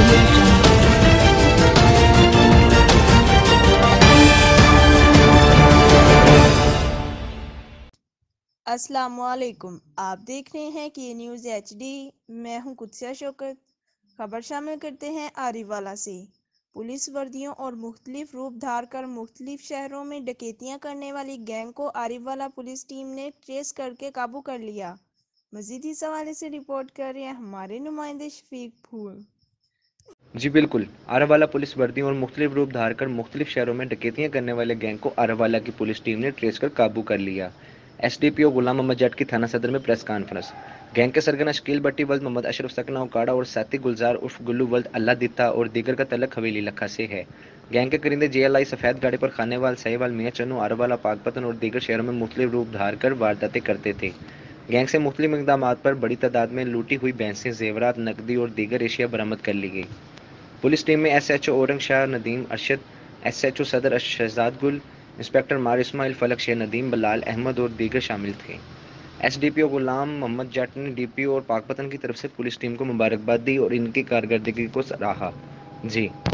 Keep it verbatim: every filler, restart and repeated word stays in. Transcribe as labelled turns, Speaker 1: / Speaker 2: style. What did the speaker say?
Speaker 1: السلام علیکم، آپ دیکھ رہے ہیں کی نیوز ایچ ڈی۔ میں ہوں قدسیہ شوکت۔ خبر شامل کرتے ہیں آری والا سے۔ پولیس وردیوں اور مختلف روپ دھار کر مختلف شہروں میں ڈکیتیاں کرنے والی گینگ کو آری والا پولیس ٹیم نے ٹریس کر کے قابو کر لیا۔ مزید اس حوالے سے رپورٹ کر رہے ہیں ہمارے نمائندے شفیق پھول۔
Speaker 2: جی بالکل، آراولہ پولیس وردیوں اور مختلف روپ دھار کر مختلف شہروں میں ڈکیتیاں کرنے والے گینگ کو آراولہ کی پولیس ٹیم نے ٹریس کر قابو کر لیا۔ ایس ڈی پی او غلام محمد جٹ کی تھانہ صدر میں پریس کانفرنس۔ گینگ کے سرگنا شکیل بٹی ولد محمد اشرف سکنا اوکاڑا اور ساتھی گلزار عرف گلو ولد اللہ دتا اور دیگر کا تعلق حویلی لکھا سے ہے۔ گینگ کے کرندے جے ایل آئی سفید گاڑی پر خانے وال سہیوال میاں چنو آراولہ پاکپتن اور دیگر شہروں میں مختلف روپ دھار کر وارداتیں کرتے تھے۔ گینگ سے مختلف اقدامات پر بڑی تعداد میں لوٹی ہوئی بھینسیں، زیورات، نقدی اور دیگر اشیاء برآمد کر لی گئی۔ پولیس ٹیم میں S H O Aurang Shah Nadeem Arshad, S H O Saddar Shahzad گل، انسپکٹر مار اسماعیل فلک شیر ندیم، بلال احمد اور دیگر شامل تھے۔ ایس ڈی پی او غلام محمد جٹ نے ڈی پی او اور پاکپتن کی طرف سے پولیس ٹیم کو مبارکباد دی اور ان کی کارکردگی کو سراہا۔ جی